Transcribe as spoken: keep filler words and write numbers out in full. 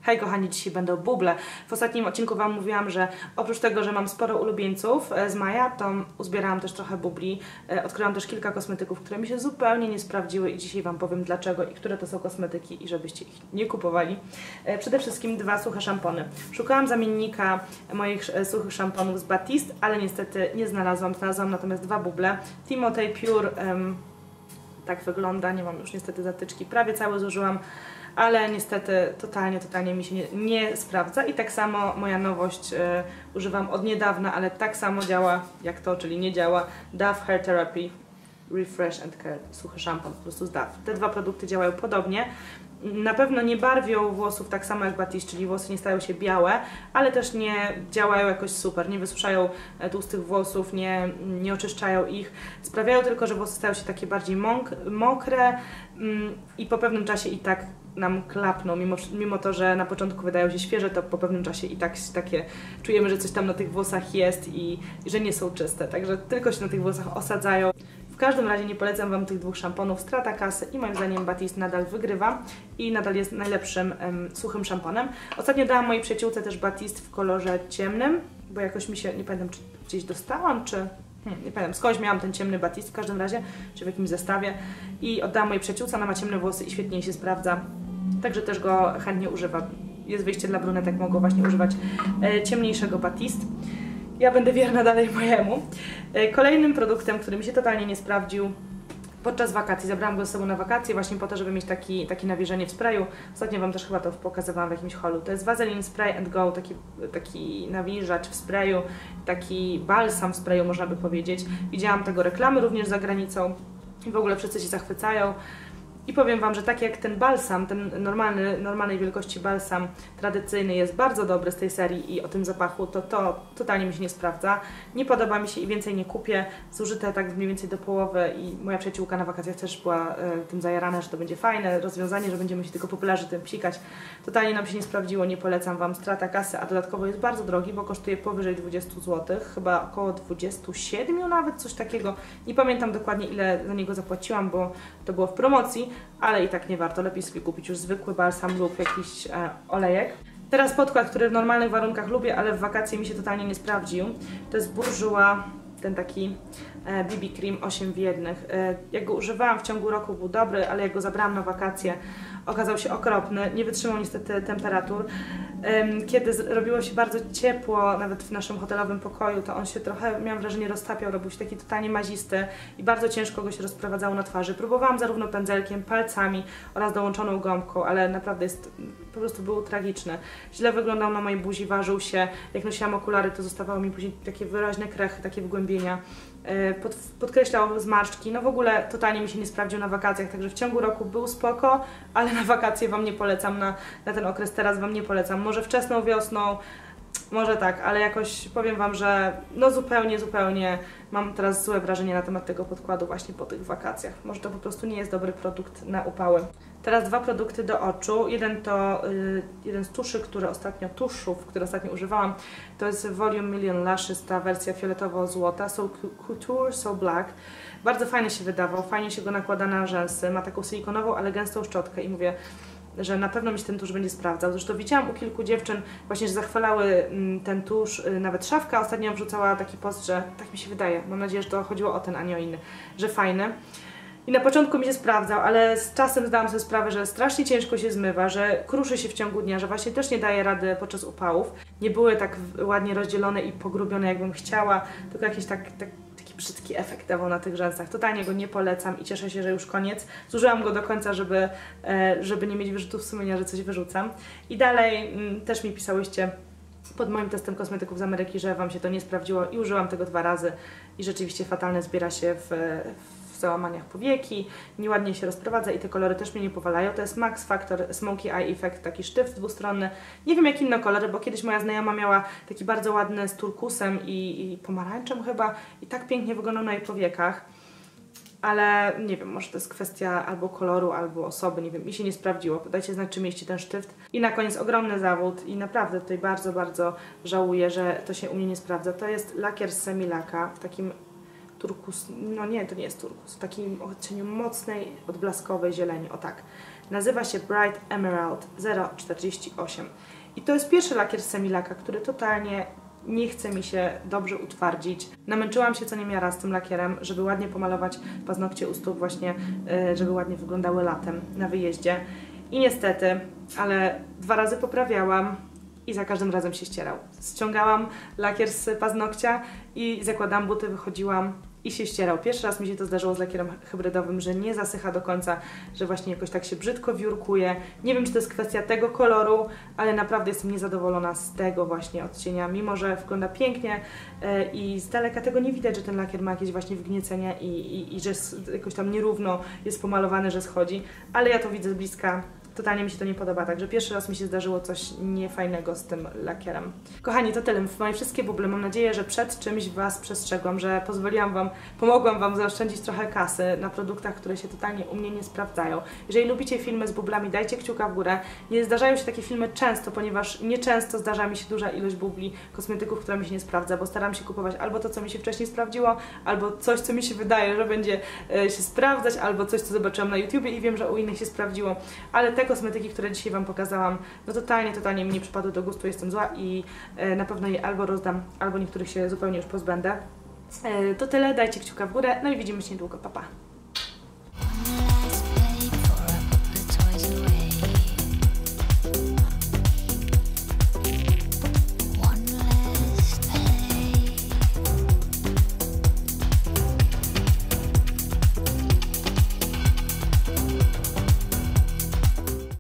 Hej kochani, dzisiaj będą buble. W ostatnim odcinku Wam mówiłam, że oprócz tego, że mam sporo ulubieńców z maja, to uzbierałam też trochę bubli. Odkryłam też kilka kosmetyków, które mi się zupełnie nie sprawdziły i dzisiaj Wam powiem dlaczego i które to są kosmetyki i żebyście ich nie kupowali. Przede wszystkim dwa suche szampony. Szukałam zamiennika moich suchych szamponów z Batiste, ale niestety nie znalazłam. Znalazłam natomiast dwa buble. Timotej Pure, um, tak wygląda, nie mam już niestety zatyczki, prawie cały zużyłam, ale niestety totalnie, totalnie mi się nie, nie sprawdza i tak samo moja nowość y, używam od niedawna, ale tak samo działa jak to, czyli nie działa, Dove Hair Therapy Refresh and Care, suchy szampon po prostu z Dove. Te dwa produkty działają podobnie. Na pewno nie barwią włosów tak samo jak Batiste, czyli włosy nie stają się białe, ale też nie działają jakoś super, nie wysuszają tłustych włosów, nie, nie oczyszczają ich. Sprawiają tylko, że włosy stają się takie bardziej mok mokre mm, i po pewnym czasie i tak nam klapną, mimo, mimo to, że na początku wydają się świeże, to po pewnym czasie i tak takie czujemy, że coś tam na tych włosach jest i, i że nie są czyste, także tylko się na tych włosach osadzają. W każdym razie nie polecam Wam tych dwóch szamponów, strata kasy i moim zdaniem Batiste nadal wygrywa i nadal jest najlepszym um, suchym szamponem. Ostatnio dałam mojej przyjaciółce też Batiste w kolorze ciemnym, bo jakoś mi się, nie pamiętam czy gdzieś dostałam, czy hmm, nie pamiętam, skądś miałam ten ciemny Batiste w każdym razie, czy w jakimś zestawie i oddałam mojej przyjaciółce, ona ma ciemne włosy i świetnie jej się sprawdza, także też go chętnie używam. Jest wyjście dla brunetek, mogą właśnie używać e, ciemniejszego Batiste. Ja będę wierna dalej mojemu. Kolejnym produktem, który mi się totalnie nie sprawdził podczas wakacji, zabrałam go ze sobą na wakacje właśnie po to, żeby mieć taki, takie nawilżenie w sprayu. Ostatnio Wam też chyba to pokazywałam w jakimś holu. To jest Vaseline Spray and Go, taki, taki nawilżacz w sprayu, taki balsam w sprayu można by powiedzieć. Widziałam tego reklamy również za granicą i w ogóle wszyscy się zachwycają. I powiem Wam, że tak jak ten balsam, ten normalny, normalnej wielkości balsam tradycyjny jest bardzo dobry z tej serii i o tym zapachu, to to totalnie mi się nie sprawdza. Nie podoba mi się i więcej nie kupię. Zużyte tak mniej więcej do połowy i moja przyjaciółka na wakacjach też była e, tym zajarana, że to będzie fajne rozwiązanie, że będziemy się tylko po plaży tym psikać. Totalnie nam się nie sprawdziło, nie polecam Wam, strata kasy, a dodatkowo jest bardzo drogi, bo kosztuje powyżej dwudziestu złotych, chyba około dwudziestu siedmiu nawet, coś takiego. Nie pamiętam dokładnie ile za niego zapłaciłam, bo to było w promocji, ale i tak nie warto, lepiej sobie kupić już zwykły balsam lub jakiś e, olejek. Teraz podkład, który w normalnych warunkach lubię, ale w wakacje mi się totalnie nie sprawdził. To jest Bourjois, ten taki e, B B Cream osiem w jednym. E, jak go używałam w ciągu roku, był dobry, ale jak go zabrałam na wakacje, okazał się okropny. Nie wytrzymał niestety temperatur. E, kiedy robiło się bardzo ciepło, nawet w naszym hotelowym pokoju, to on się trochę, miałam wrażenie, roztapiał, robił się taki totalnie mazisty i bardzo ciężko go się rozprowadzało na twarzy. Próbowałam zarówno pędzelkiem, palcami oraz dołączoną gąbką, ale naprawdę jest, po prostu był tragiczny. Źle wyglądał na mojej buzi, ważył się. Jak nosiłam okulary, to zostawały mi później takie wyraźne krechy, takie wgłębienia. Pod, podkreślał zmarszczki, no w ogóle totalnie mi się nie sprawdził na wakacjach, także w ciągu roku był spoko, ale na wakacje Wam nie polecam, na, na ten okres teraz Wam nie polecam, może wczesną wiosną, może tak, ale jakoś powiem Wam, że no zupełnie, zupełnie mam teraz złe wrażenie na temat tego podkładu właśnie po tych wakacjach, może to po prostu nie jest dobry produkt na upały. Teraz dwa produkty do oczu. Jeden to yy, jeden z tuszy, który ostatnio, tuszów, które ostatnio używałam, to jest Volume Million Lashes, ta wersja fioletowo-złota, So Couture, So Black. Bardzo fajnie się wydawał, fajnie się go nakłada na rzęsy, ma taką silikonową, ale gęstą szczotkę i mówię, że na pewno mi się ten tusz będzie sprawdzał. Zresztą widziałam u kilku dziewczyn właśnie, że zachwalały ten tusz, nawet Szafka ostatnio wrzucała taki post, że tak mi się wydaje, mam nadzieję, że to chodziło o ten, a nie o inny, że fajny. I na początku mi się sprawdzał, ale z czasem zdałam sobie sprawę, że strasznie ciężko się zmywa, że kruszy się w ciągu dnia, że właśnie też nie daje rady podczas upałów. Nie były tak ładnie rozdzielone i pogrubione, jakbym chciała, tylko jakiś tak, tak, taki brzydki efekt dawał na tych rzęsach. Totalnie go nie polecam i cieszę się, że już koniec. Zużyłam go do końca, żeby, żeby nie mieć wyrzutów sumienia, że coś wyrzucam. I dalej m, też mi pisałyście pod moim testem kosmetyków z Ameryki, że Wam się to nie sprawdziło i użyłam tego dwa razy i rzeczywiście fatalnie zbiera się w, w w załamaniach powieki, nieładnie się rozprowadza i te kolory też mnie nie powalają. To jest Max Factor Smoky Eye Effect, taki sztyft dwustronny. Nie wiem jak inne kolory, bo kiedyś moja znajoma miała taki bardzo ładny z turkusem i, i pomarańczem chyba i tak pięknie wyglądał na jej powiekach. Ale nie wiem, może to jest kwestia albo koloru, albo osoby, nie wiem, mi się nie sprawdziło. Dajcie znać, czy mieliście ten sztyft. I na koniec ogromny zawód i naprawdę tutaj bardzo, bardzo żałuję, że to się u mnie nie sprawdza. To jest lakier z Semilaka w takim turkus, no nie, to nie jest turkus, w takim odcieniu mocnej, odblaskowej zieleni, o tak. Nazywa się Bright Emerald zero czterdzieści osiem. I to jest pierwszy lakier z Semilaka, który totalnie nie chce mi się dobrze utwardzić. Namęczyłam się co niemiara z tym lakierem, żeby ładnie pomalować paznokcie u stóp właśnie, żeby ładnie wyglądały latem na wyjeździe. I niestety, ale dwa razy poprawiałam i za każdym razem się ścierał. Ściągałam lakier z paznokcia i zakładałam buty, wychodziłam i się ścierał. Pierwszy raz mi się to zdarzyło z lakierem hybrydowym, że nie zasycha do końca, że właśnie jakoś tak się brzydko wiórkuje. Nie wiem, czy to jest kwestia tego koloru, ale naprawdę jestem niezadowolona z tego właśnie odcienia, mimo że wygląda pięknie yy, i z daleka tego nie widać, że ten lakier ma jakieś właśnie wgniecenia i, i, i że jakoś tam nierówno jest pomalowany, że schodzi, ale ja to widzę z bliska. Totalnie mi się to nie podoba, także pierwszy raz mi się zdarzyło coś niefajnego z tym lakierem. Kochani, to tyle. Moje wszystkie buble. Mam nadzieję, że przed czymś Was przestrzegłam, że pozwoliłam Wam, pomogłam Wam zaoszczędzić trochę kasy na produktach, które się totalnie u mnie nie sprawdzają. Jeżeli lubicie filmy z bublami, dajcie kciuka w górę. Nie zdarzają się takie filmy często, ponieważ nieczęsto zdarza mi się duża ilość bubli, kosmetyków, która mi się nie sprawdza, bo staram się kupować albo to, co mi się wcześniej sprawdziło, albo coś, co mi się wydaje, że będzie e, się sprawdzać, albo coś, co zobaczyłam na YouTubie i wiem, że u innych się sprawdziło, ale te kosmetyki, które dzisiaj Wam pokazałam, no totalnie, totalnie mi nie przypadły do gustu, jestem zła i e, na pewno je albo rozdam, albo niektórych się zupełnie już pozbędę. E, to tyle, dajcie kciuka w górę, no i widzimy się niedługo, pa pa!